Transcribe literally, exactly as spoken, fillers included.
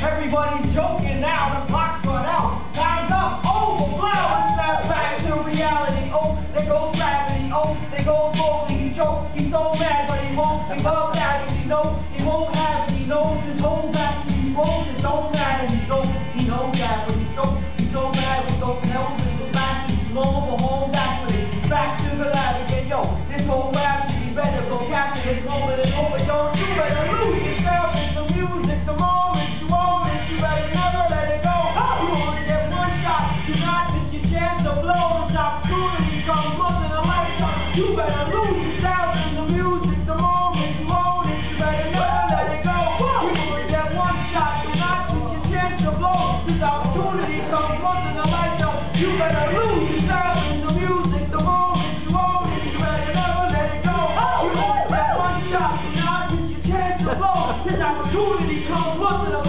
Everybody's joking now, the clock's run out. Time's up, overflow. Snap back to reality. Oh, there goes gravity. Oh, there goes Mowgli. He choked, he's so mad, but he won't give up that. He knows he won't have it. He knows his whole back. He won't, it don't matter. He knows, he knows that, but he's so, he's so mad. He's so nervous with the back. He's long for home back with it. Back to the lab again, yo. This whole rap, you better go capture this moment and over. Don't you better lose yourself in the music, the moment you own it. You better never let it go. You only get one shot. Do not miss your chance to blow. This opportunity comes once in a lifetime. You better lose yourself in the music, the moment you own it. You better never let it go. You only get one shot. Do not miss your chance to blow. This opportunity comes once in a lifetime. You better lose yourself in the music, the moment you own it. You better never let it go. You only get one shot. Do not miss your chance to blow. This opportunity comes once in a